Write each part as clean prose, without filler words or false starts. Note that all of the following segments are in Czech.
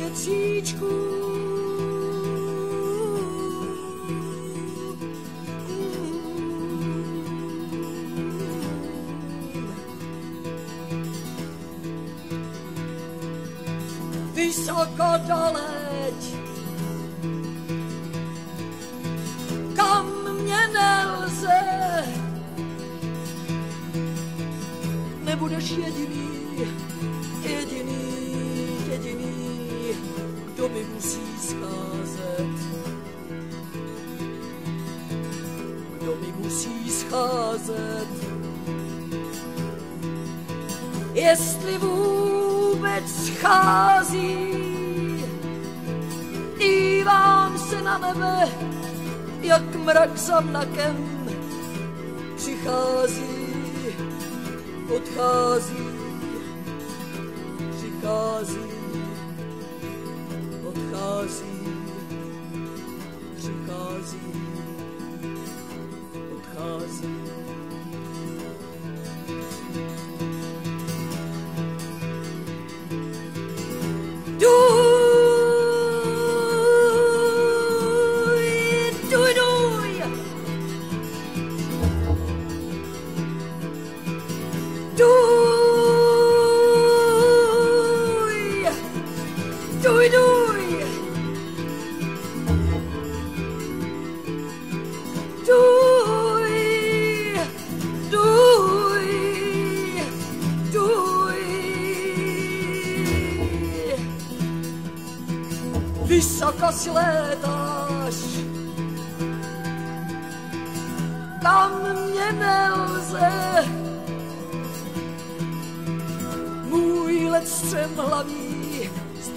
větříčku. Vysoko doleď, kam mě nelze. Nebudeš jediný, kdo mi musí scházet. Kdo mi musí scházet. Jestli vůbec schází, dívám se na nebe, jak mrak za mrakem. Přichází, odchází, přichází, odchází, přichází, odchází. Vysoko si létáš, tam mě nelze. Můj let střemhlavý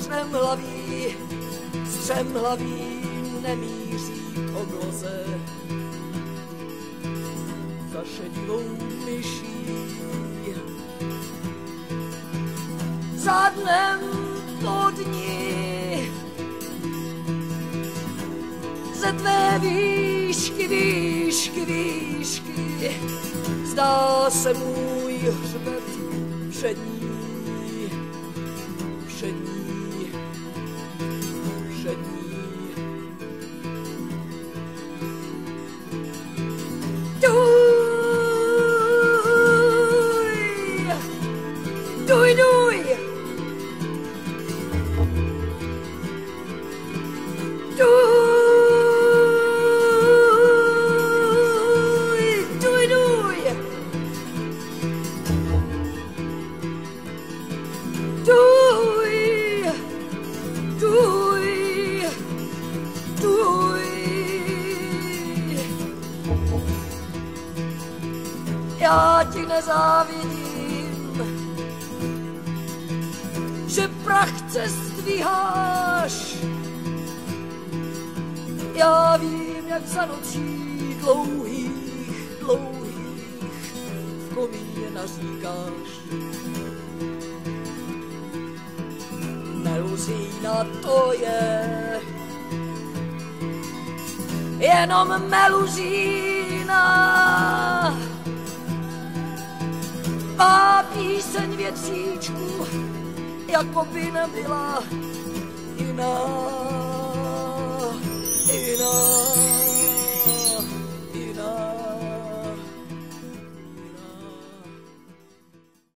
nemíří k obloze. Za šedivou myší, za dnem pod ní. Ze tvé výšky, zdá se můj hřbet přední. Já ti nezávidím, že prach cestvíháš. Já vím, jak za nocí dlouhých v komíně naříkáš. Meluzína to je jenom meluzína. Má píseň větříčku, jako by nebyla jiná.